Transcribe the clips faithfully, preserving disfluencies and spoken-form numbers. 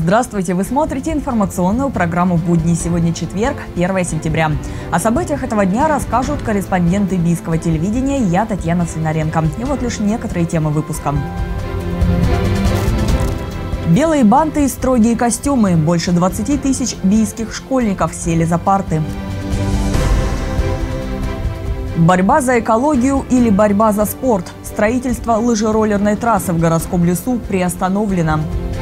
Здравствуйте! Вы смотрите информационную программу «Будни». Сегодня четверг, первое сентября. О событиях этого дня расскажут корреспонденты Бийского телевидения. Я Татьяна Свинаренко. И вот лишь некоторые темы выпуска. Белые банты и строгие костюмы. Больше двадцати тысяч бийских школьников сели за парты. Борьба за экологию или борьба за спорт. Строительство лыжероллерной трассы в городском лесу приостановлено.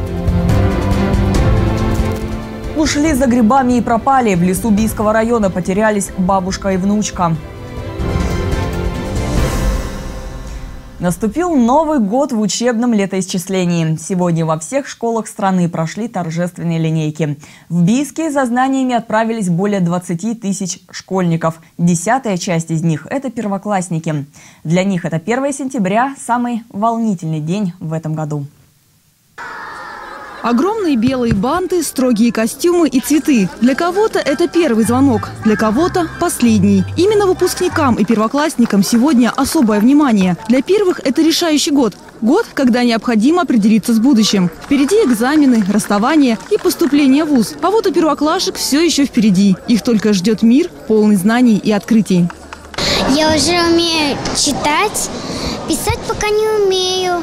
Ушли за грибами и пропали. В лесу Бийского района потерялись бабушка и внучка. Наступил Новый год в учебном летоисчислении. Сегодня во всех школах страны прошли торжественные линейки. В Бийске за знаниями отправились более двадцати тысяч школьников. Десятая часть из них – это первоклассники. Для них это первое сентября – самый волнительный день в этом году. Огромные белые банты, строгие костюмы и цветы. Для кого-то это первый звонок, для кого-то последний. Именно выпускникам и первоклассникам сегодня особое внимание. Для первых это решающий год. Год, когда необходимо определиться с будущим. Впереди экзамены, расставание и поступление в вуз. А вот у первоклашек все еще впереди. Их только ждет мир, полный знаний и открытий. Я уже умею читать, писать пока не умею.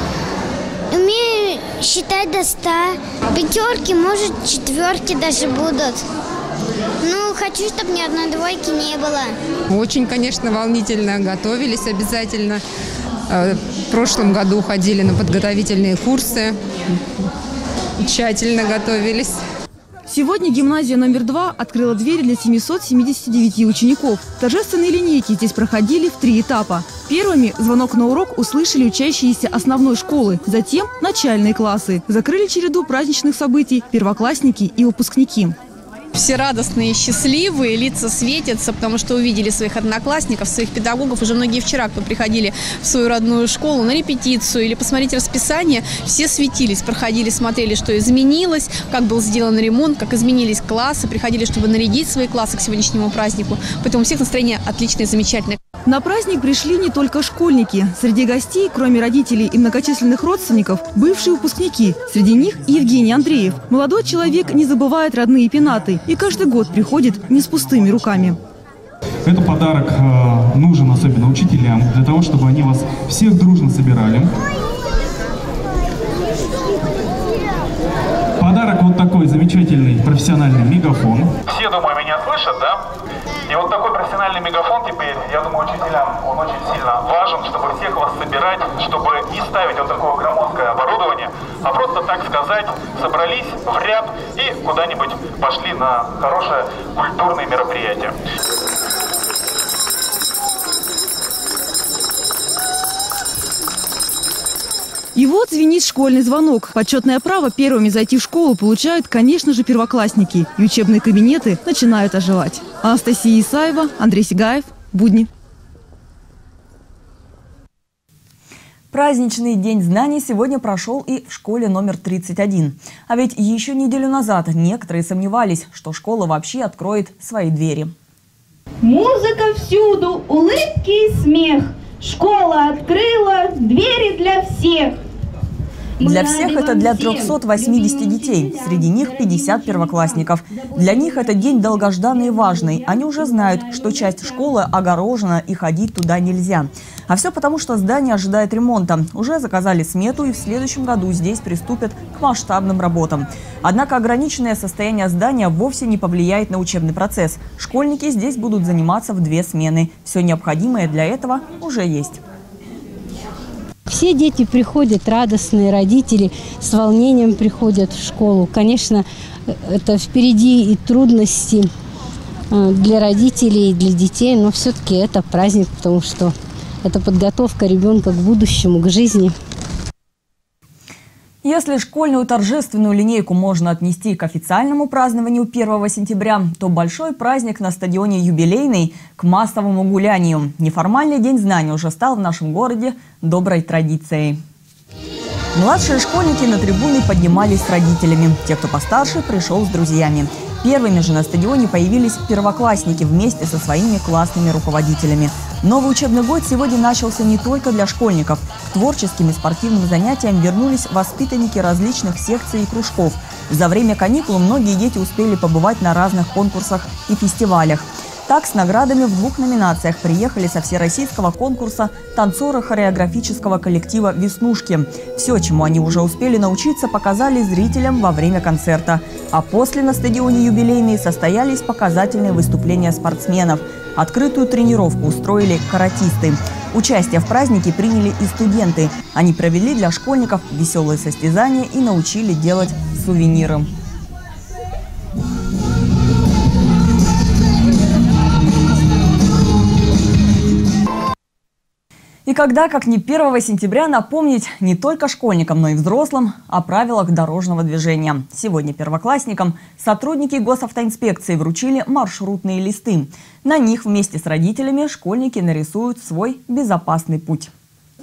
Умею считать до ста. Пятерки, может, четверки даже будут. Ну, хочу, чтобы ни одной двойки не было. Очень, конечно, волнительно. Готовились обязательно. В прошлом году ходили на подготовительные курсы. Тщательно готовились. Сегодня гимназия номер два открыла двери для семисот семидесяти девяти учеников. Торжественные линейки здесь проходили в три этапа. Первыми звонок на урок услышали учащиеся основной школы, затем начальные классы. Закрыли череду праздничных событий первоклассники и выпускники. Все радостные, счастливые, лица светятся, потому что увидели своих одноклассников, своих педагогов. Уже многие вчера, кто приходили в свою родную школу на репетицию или посмотреть расписание, все светились, проходили, смотрели, что изменилось, как был сделан ремонт, как изменились классы, приходили, чтобы нарядить свои классы к сегодняшнему празднику. Поэтому у всех настроение отличное, замечательное. На праздник пришли не только школьники. Среди гостей, кроме родителей и многочисленных родственников, бывшие выпускники. Среди них и Евгений Андреев. Молодой человек не забывает родные пенаты и каждый год приходит не с пустыми руками. Этот подарок э, нужен особенно учителям, для того, чтобы они вас всех дружно собирали. Подарок вот такой замечательный профессиональный мегафон. Все, думаю, меня слышат, да? И вот такой профессиональный мегафон теперь, я думаю, учителям он очень сильно важен, чтобы всех вас собирать, чтобы не ставить вот такое громоздкое оборудование, а просто, так сказать, собрались в ряд и куда-нибудь пошли на хорошее культурное мероприятие. И вот звенит школьный звонок. Почетное право первыми зайти в школу получают, конечно же, первоклассники. И учебные кабинеты начинают оживать. Анастасия Исаева, Андрей Сигаев. Будни. Праздничный день знаний сегодня прошел и в школе номер тридцать один. А ведь еще неделю назад некоторые сомневались, что школа вообще откроет свои двери. Музыка всюду, улыбки и смех. Школа открыла двери для всех. Для всех это для трёхсот восьмидесяти детей, среди них пятьдесят первоклассников. Для них это день долгожданный и важный. Они уже знают, что часть школы огорожена и ходить туда нельзя. А все потому, что здание ожидает ремонта. Уже заказали смету и в следующем году здесь приступят к масштабным работам. Однако ограниченное состояние здания вовсе не повлияет на учебный процесс. Школьники здесь будут заниматься в две смены. Все необходимое для этого уже есть. Все дети приходят радостные, родители с волнением приходят в школу. Конечно, это впереди и трудности для родителей, и для детей, но все-таки это праздник, потому что это подготовка ребенка к будущему, к жизни. Если школьную торжественную линейку можно отнести к официальному празднованию первого сентября, то большой праздник на стадионе «Юбилейный» к массовому гулянию. Неформальный день знаний уже стал в нашем городе доброй традицией. Младшие школьники на трибуны поднимались с родителями. Те, кто постарше, пришел с друзьями. Первыми же на стадионе появились первоклассники вместе со своими классными руководителями. Новый учебный год сегодня начался не только для школьников. К творческим и спортивным занятиям вернулись воспитанники различных секций и кружков. За время каникул многие дети успели побывать на разных конкурсах и фестивалях. Так, с наградами в двух номинациях приехали со всероссийского конкурса танцоры хореографического коллектива «Веснушки». Все, чему они уже успели научиться, показали зрителям во время концерта. А после на стадионе «Юбилейный» состоялись показательные выступления спортсменов. Открытую тренировку устроили каратисты. Участие в празднике приняли и студенты. Они провели для школьников веселые состязания и научили делать сувениры. И когда, как не первого сентября, напомнить не только школьникам, но и взрослым о правилах дорожного движения. Сегодня первоклассникам сотрудники госавтоинспекции вручили маршрутные листы. На них вместе с родителями школьники нарисуют свой безопасный путь.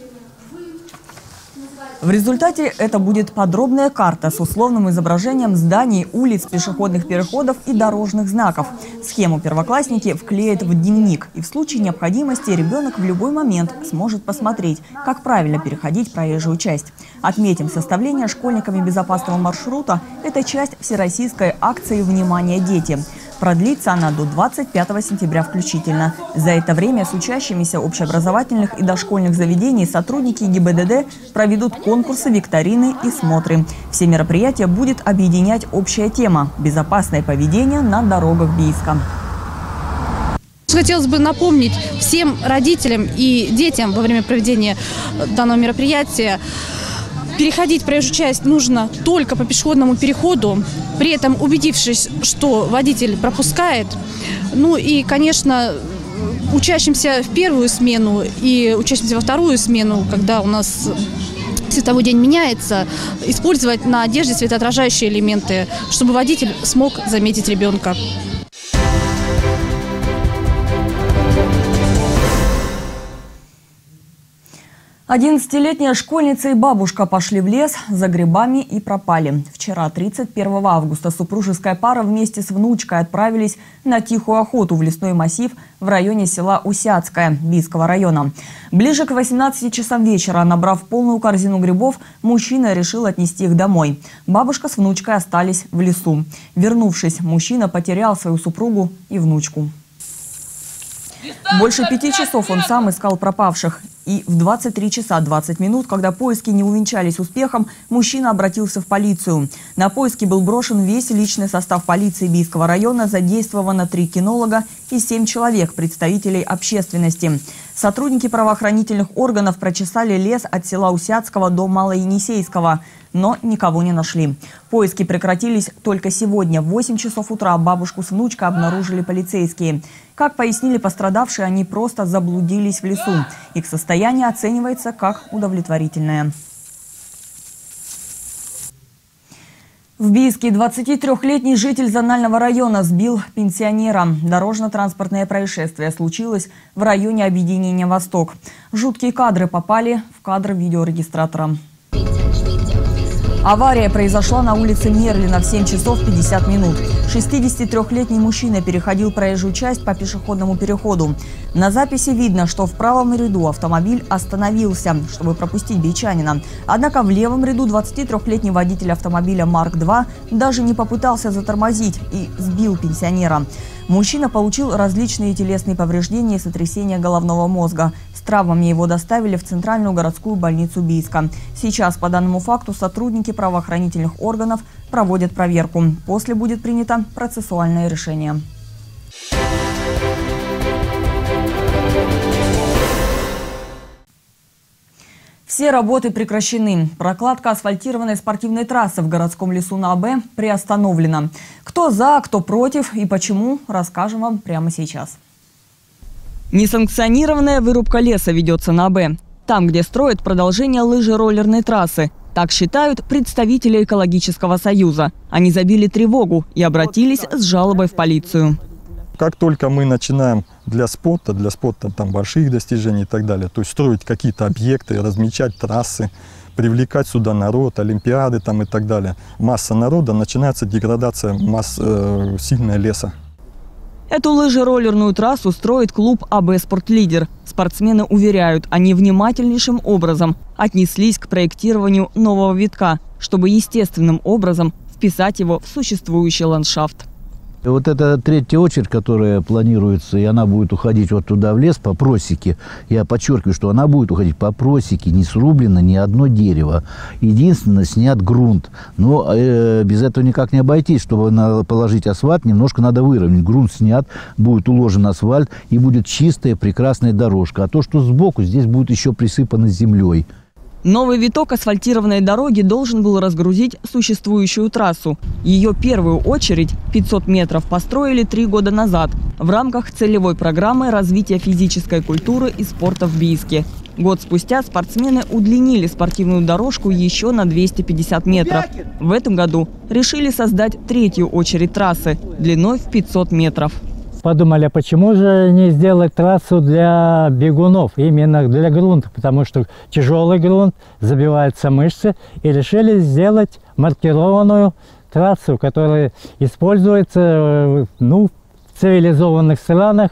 В результате это будет подробная карта с условным изображением зданий, улиц, пешеходных переходов и дорожных знаков. Схему первоклассники вклеят в дневник, и в случае необходимости ребенок в любой момент сможет посмотреть, как правильно переходить проезжую часть. Отметим, составление школьниками безопасного маршрута – это часть всероссийской акции «Внимание, дети». Продлится она до двадцать пятого сентября включительно. За это время с учащимися общеобразовательных и дошкольных заведений сотрудники ГИБДД проведут конкурсы, викторины и смотры. Все мероприятия будет объединять общая тема – безопасное поведение на дорогах Бийска. Хотелось бы напомнить всем родителям и детям во время проведения данного мероприятия: переходить проезжую часть нужно только по пешеходному переходу, при этом убедившись, что водитель пропускает. Ну и, конечно, учащимся в первую смену и учащимся во вторую смену, когда у нас световой день меняется, использовать на одежде светоотражающие элементы, чтобы водитель смог заметить ребенка. одиннадцатилетняя школьница и бабушка пошли в лес за грибами и пропали. Вчера, тридцать первого августа, супружеская пара вместе с внучкой отправились на тихую охоту в лесной массив в районе села Усяцкое Бийского района. Ближе к восемнадцати часам вечера, набрав полную корзину грибов, мужчина решил отнести их домой. Бабушка с внучкой остались в лесу. Вернувшись, мужчина потерял свою супругу и внучку. Больше пяти часов он сам искал пропавших. И в двадцать три часа двадцать минут, когда поиски не увенчались успехом, мужчина обратился в полицию. На поиски был брошен весь личный состав полиции Бийского района, задействовано три кинолога и семь человек, представителей общественности. Сотрудники правоохранительных органов прочесали лес от села Усяцкого до Малоенисейского, но никого не нашли. Поиски прекратились только сегодня. В восемь часов утра бабушку с внучкой обнаружили полицейские. Как пояснили пострадавшие, они просто заблудились в лесу. Их состояние оценивается как удовлетворительное. В Бийске двадцатитрёхлетний житель Зонального района сбил пенсионера. Дорожно-транспортное происшествие случилось в районе объединения «Восток». Жуткие кадры попали в кадр видеорегистратора. Авария произошла на улице Мерлина в семь часов пятьдесят минут. шестидесятитрёхлетний мужчина переходил проезжую часть по пешеходному переходу. На записи видно, что в правом ряду автомобиль остановился, чтобы пропустить бийчанина. Однако в левом ряду двадцатитрёхлетний водитель автомобиля Марк-два даже не попытался затормозить и сбил пенсионера. Мужчина получил различные телесные повреждения и сотрясение головного мозга. С травмами его доставили в Центральную городскую больницу Бийска. Сейчас по данному факту сотрудники правоохранительных органов проводят проверку. После будет принято процессуальное решение. Все работы прекращены. Прокладка асфальтированной спортивной трассы в городском лесу на АБ приостановлена. Кто за, кто против и почему, расскажем вам прямо сейчас. Несанкционированная вырубка леса ведется на АБ. Там, где строят продолжение лыжероллерной трассы. Так считают представители экологического союза. Они забили тревогу и обратились с жалобой в полицию. Как только мы начинаем для спорта, для спорта там больших достижений и так далее, то есть строить какие-то объекты, размечать трассы, привлекать сюда народ, олимпиады там и так далее, масса народа, начинается деградация масс, э, сильного леса. Эту лыжероллерную трассу строит клуб АБ «Спортлидер». Спортсмены уверяют, они внимательнейшим образом отнеслись к проектированию нового витка, чтобы естественным образом вписать его в существующий ландшафт. Вот эта третья очередь, которая планируется, и она будет уходить вот туда в лес по просеке. Я подчеркиваю, что она будет уходить по просеке, не срублено ни одно дерево. Единственное, снят грунт. Но э, без этого никак не обойтись. Чтобы на, положить асфальт, немножко надо выровнять. Грунт снят, будет уложен асфальт, и будет чистая, прекрасная дорожка. А то, что сбоку, здесь будет еще присыпано землей. Новый виток асфальтированной дороги должен был разгрузить существующую трассу. Ее первую очередь, пятьсот метров, построили три года назад в рамках целевой программы развития физической культуры и спорта в Бийске. Год спустя спортсмены удлинили спортивную дорожку еще на двести пятьдесят метров. В этом году решили создать третью очередь трассы длиной в пятьсот метров. Подумали, почему же не сделать трассу для бегунов, именно для грунта, потому что тяжелый грунт, забиваются мышцы, и решили сделать маркированную трассу, которая используется ну, в цивилизованных странах.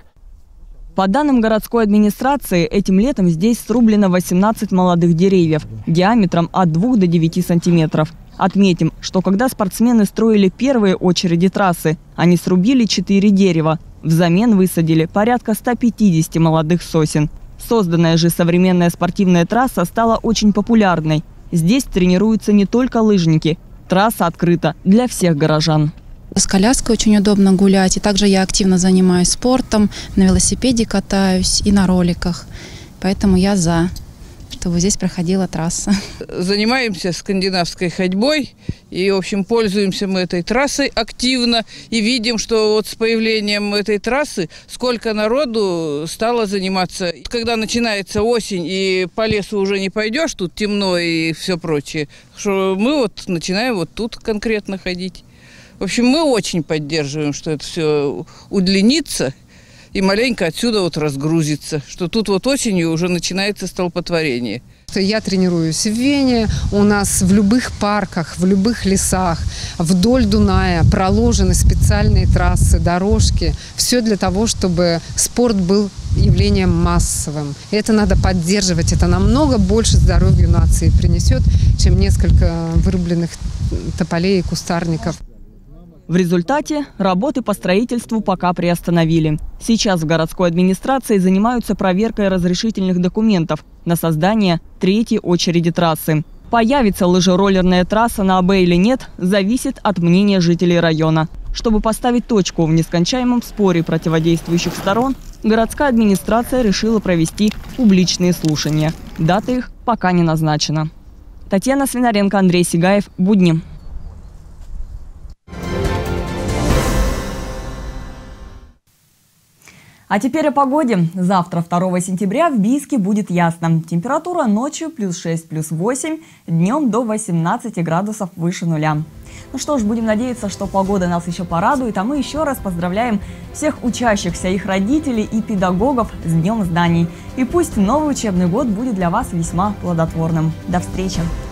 По данным городской администрации, этим летом здесь срублено восемнадцать молодых деревьев диаметром от двух до девяти сантиметров. Отметим, что когда спортсмены строили первые очереди трассы, они срубили четыре дерева. Взамен высадили порядка ста пятидесяти молодых сосен. Созданная же современная спортивная трасса стала очень популярной. Здесь тренируются не только лыжники. Трасса открыта для всех горожан. С коляской очень удобно гулять. И также я активно занимаюсь спортом, на велосипеде катаюсь и на роликах. Поэтому я за, чтобы здесь проходила трасса. Занимаемся скандинавской ходьбой и, в общем, пользуемся мы этой трассой активно. И видим, что вот с появлением этой трассы сколько народу стало заниматься. Когда начинается осень и по лесу уже не пойдешь, тут темно и все прочее, что мы вот начинаем вот тут конкретно ходить. В общем, мы очень поддерживаем, что это все удлинится и маленько отсюда вот разгрузится, что тут вот осенью уже начинается столпотворение. Я тренируюсь в Вене, у нас в любых парках, в любых лесах, вдоль Дуная проложены специальные трассы, дорожки. Все для того, чтобы спорт был явлением массовым. И это надо поддерживать, это намного больше здоровью нации принесет, чем несколько вырубленных тополей и кустарников. В результате работы по строительству пока приостановили. Сейчас в городской администрации занимаются проверкой разрешительных документов на создание третьей очереди трассы. Появится лыжероллерная трасса на АБ или нет, зависит от мнения жителей района. Чтобы поставить точку в нескончаемом споре противодействующих сторон, городская администрация решила провести публичные слушания. Дата их пока не назначена. Татьяна Свинаренко, Андрей Сигаев. Будни. А теперь о погоде. Завтра, второго сентября, в Бийске будет ясно. Температура ночью плюс шесть, плюс восемь, днем до восемнадцати градусов выше нуля. Ну что ж, будем надеяться, что погода нас еще порадует, а мы еще раз поздравляем всех учащихся, их родителей и педагогов с Днем знаний. И пусть новый учебный год будет для вас весьма плодотворным. До встречи!